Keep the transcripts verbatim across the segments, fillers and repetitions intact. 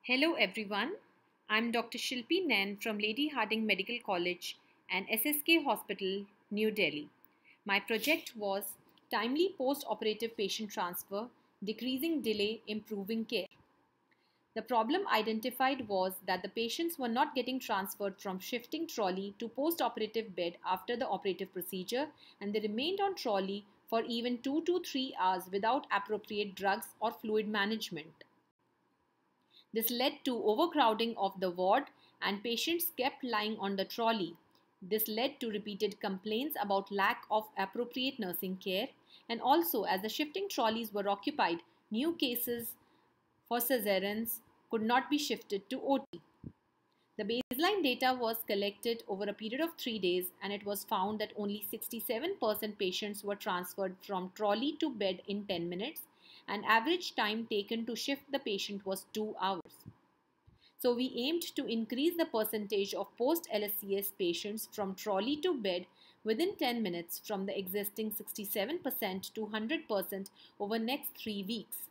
Hello everyone, I'm Doctor Shilpi Nain from Lady Hardinge Medical College and S S K Hospital, New Delhi. My project was timely post-operative patient transfer, decreasing delay, improving care. The problem identified was that the patients were not getting transferred from shifting trolley to post-operative bed after the operative procedure, and they remained on trolley for even two to three hours without appropriate drugs or fluid management. This led to overcrowding of the ward and patients kept lying on the trolley. This led to repeated complaints about lack of appropriate nursing care, and also as the shifting trolleys were occupied, new cases for cesareans could not be shifted to O T. The baseline data was collected over a period of three days and it was found that only sixty-seven percent patients were transferred from trolley to bed in ten minutes and average time taken to shift the patient was two hours. So we aimed to increase the percentage of post-L S C S patients from trolley to bed within ten minutes from the existing sixty-seven percent to one hundred percent over next three weeks.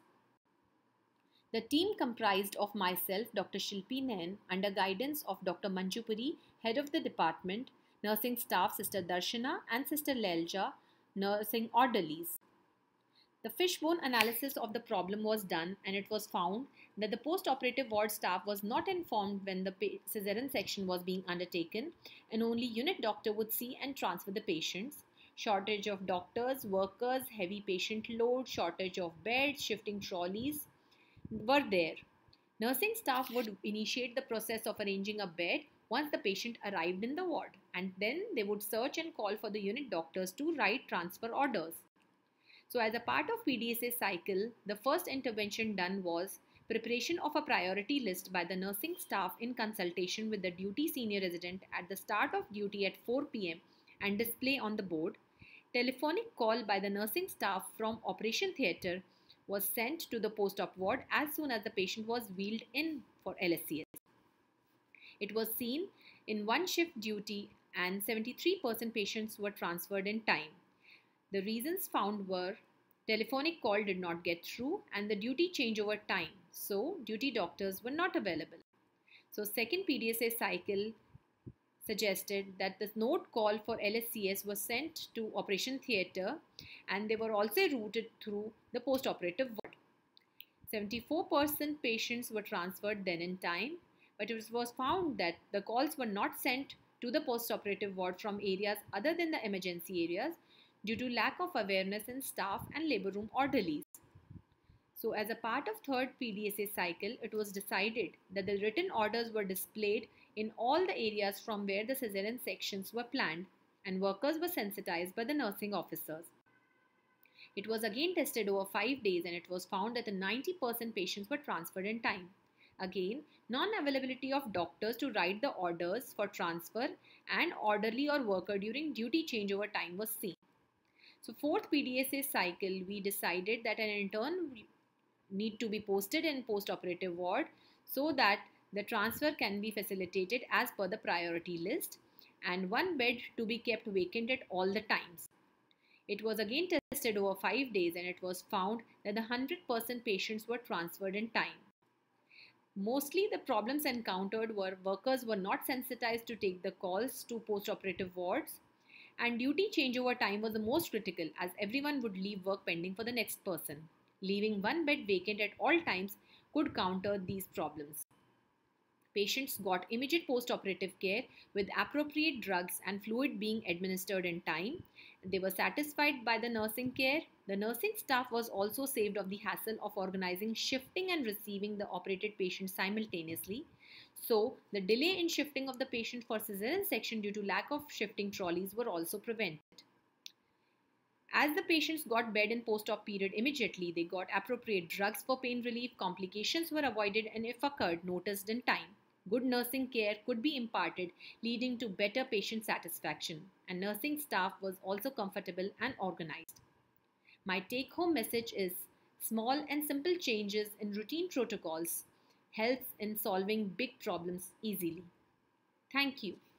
The team comprised of myself, Doctor Shilpi Nain, under guidance of Doctor Manjupuri, head of the department, nursing staff Sister Darshana and Sister Lelja, nursing orderlies. The fishbone analysis of the problem was done and it was found that the post-operative ward staff was not informed when the cesarean section was being undertaken and only unit doctor would see and transfer the patients. Shortage of doctors, workers, heavy patient load, shortage of beds, shifting trolleys were there. Nursing staff would initiate the process of arranging a bed once the patient arrived in the ward, and then they would search and call for the unit doctors to write transfer orders. So as a part of P D S A cycle, the first intervention done was preparation of a priority list by the nursing staff in consultation with the duty senior resident at the start of duty at four p m and display on the board. Telephonic call by the nursing staff from operation theatre was sent to the post-op ward as soon as the patient was wheeled in for L S C S. It was seen in one shift duty and seventy-three percent patients were transferred in time. The reasons found were telephonic call did not get through and the duty changeover time, so duty doctors were not available. So second P D S A cycle suggested that the note call for L S C S was sent to operation theatre and they were also routed through the post-operative ward. seventy-four percent patients were transferred then in time, but it was found that the calls were not sent to the post-operative ward from areas other than the emergency areas due to lack of awareness in staff and labor room orderlies. So as a part of third P D S A cycle, it was decided that the written orders were displayed in all the areas from where the cesarean sections were planned and workers were sensitized by the nursing officers. It was again tested over five days and it was found that the ninety percent patients were transferred in time. Again, non-availability of doctors to write the orders for transfer and orderly or worker during duty changeover time was seen. So fourth P D S A cycle, we decided that an intern need to be posted in post-operative ward so that the transfer can be facilitated as per the priority list and one bed to be kept vacant at all the times. It was again tested over five days and it was found that the one hundred percent patients were transferred in time. Mostly the problems encountered were workers were not sensitized to take the calls to post-operative wards and duty changeover time was the most critical as everyone would leave work pending for the next person. Leaving one bed vacant at all times could counter these problems. Patients got immediate post-operative care with appropriate drugs and fluid being administered in time. They were satisfied by the nursing care. The nursing staff was also saved of the hassle of organizing shifting and receiving the operated patient simultaneously. So, the delay in shifting of the patient for cesarean section due to lack of shifting trolleys were also prevented. As the patients got bed in post-op period immediately, they got appropriate drugs for pain relief, complications were avoided and if occurred, noticed in time. Good nursing care could be imparted, leading to better patient satisfaction, and nursing staff was also comfortable and organized. My take-home message is small and simple changes in routine protocols helps in solving big problems easily. Thank you.